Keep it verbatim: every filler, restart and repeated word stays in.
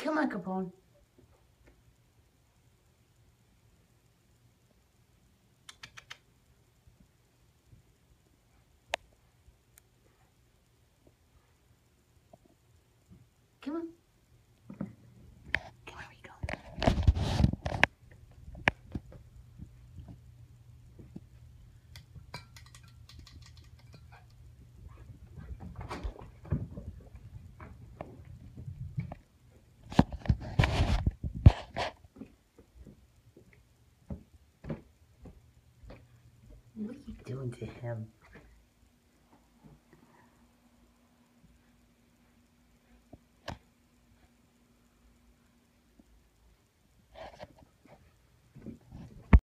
Come on, Capone. Come on. Come on, Rico. What are you doing to him?